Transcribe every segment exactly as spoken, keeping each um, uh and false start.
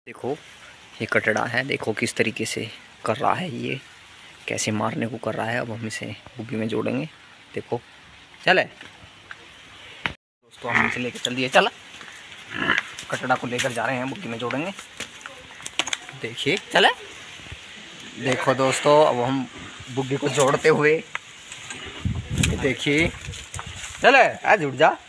देखो ये कटड़ा है, देखो किस तरीके से कर रहा है, ये कैसे मारने को कर रहा है। अब हम इसे बुग्गी में जोड़ेंगे। देखो चले दोस्तों, हम इसे लेकर चल दिए, चला कटड़ा को लेकर जा रहे हैं, बुग्गी में जोड़ेंगे। देखिए चले, देखो दोस्तों अब हम बुग्गी को जोड़ते हुए, देखिए चले आ जुड़ जा।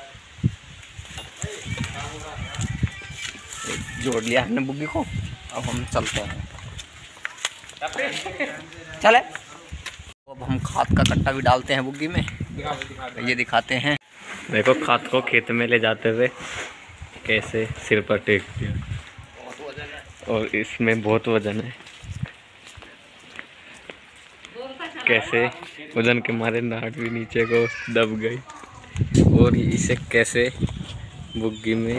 जोड़ लिया हमने बुग्गी को, अब हम चलते हैं, चले। अब हम खाद का कट्टा भी डालते हैं बुग्गी में, ये दिखाते हैं। देखो खाद को खेत में ले जाते हुए कैसे सिर पर टेक दिया, और इसमें बहुत वजन है, कैसे वजन के मारे नाट भी नीचे को दब गई, और इसे कैसे बुग्गी में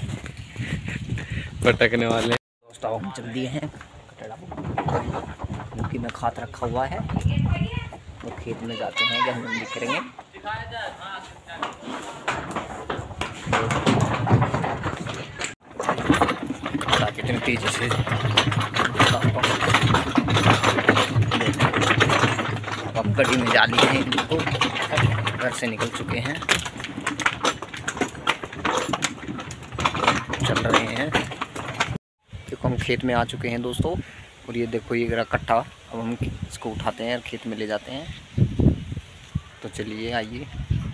पटकने वाले। दोस्तों हम चल दिए हैं कटड़ा बुग्गी में, खाद रखा हुआ है, तो खेत में जाते हैं, गेहूं हम बिखरेंगे। कितनी तेजी से अब गड्डी में जा लिए हैं, इनको घर से निकल चुके हैं, चल रहे हैं। देखो हम खेत में आ चुके हैं दोस्तों, और ये देखो ये गिरा कट्टा, अब हम इसको उठाते हैं और खेत में ले जाते हैं। तो चलिए आइए।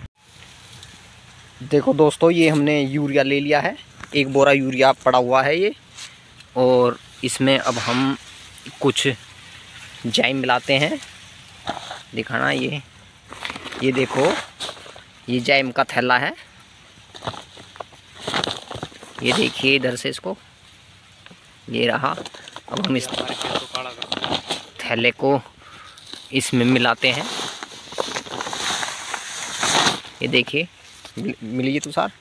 देखो दोस्तों ये हमने यूरिया ले लिया है, एक बोरा यूरिया पड़ा हुआ है ये, और इसमें अब हम कुछ जाइम मिलाते हैं। दिखाना ये ये देखो ये जाइम का थैला है, ये देखिए इधर से इसको, ये रहा। अब हम इस थैले को इसमें मिलाते हैं, ये देखिए मिलिए तुषार,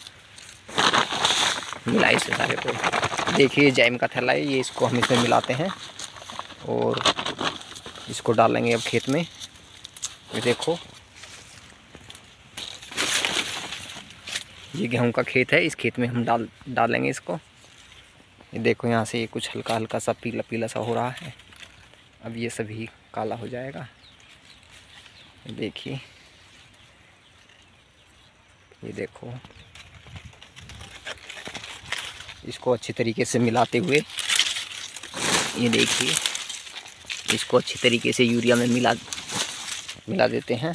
मिला इसे सारे को। देखिए जाइम का थैला है ये, इसको हम इसमें मिलाते हैं और इसको डालेंगे अब खेत में। ये देखो ये गेहूं का खेत है, इस खेत में हम डाल डालेंगे इसको। ये देखो यहाँ से ये कुछ हल्का हल्का सा पीला पीला सा हो रहा है, अब ये सभी काला हो जाएगा। देखिए ये देखो, इसको अच्छी तरीके से मिलाते हुए, ये देखिए इसको अच्छी तरीके से यूरिया में मिला मिला देते हैं।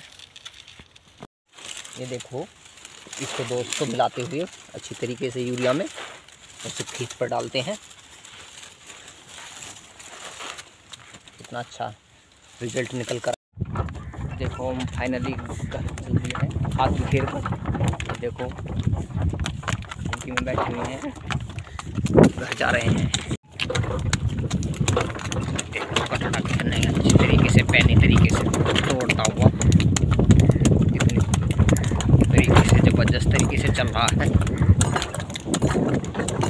ये देखो इसको दोस्तों मिलाते हुए अच्छी तरीके से यूरिया में ऐसे खेत पर डालते हैं। कितना अच्छा रिजल्ट निकल कर। देखो हम फाइनली घर चल दिए हैं, हाथ भी घेर कर, देखो बुग्गी में बैठे हुए हैं, घर जा रहे हैं। देखो कटड़ा करने अच्छी तरीके से पैनी तरीके से तोड़ता हुआ, इतनी तरीके से जबरदस्त तरीके से चल रहा है।